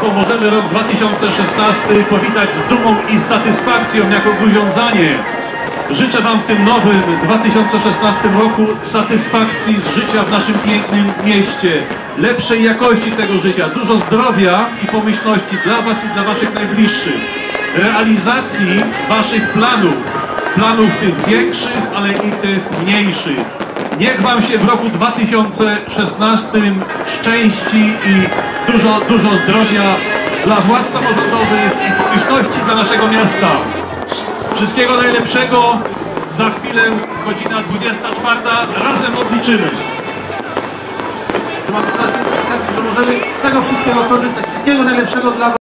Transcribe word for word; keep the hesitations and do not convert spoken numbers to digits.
Państwo, możemy rok dwa tysiące szesnasty powitać z dumą i satysfakcją jako Gruziądzanie. Życzę Wam w tym nowym dwa tysiące szesnastym roku satysfakcji z życia w naszym pięknym mieście, lepszej jakości tego życia, dużo zdrowia i pomyślności dla Was i dla Waszych najbliższych, realizacji Waszych planów, planów tych większych, ale i tych mniejszych. Niech Wam się w roku dwa tysiące szesnastym szczęści i dużo, dużo zdrowia dla władz samorządowych i pomyślności dla naszego miasta. Wszystkiego najlepszego. Za chwilę godzina dwudziesta czwarta. Razem odliczymy. Mam nadzieję, że możemy z tego wszystkiego korzystać. Wszystkiego najlepszego dla Was.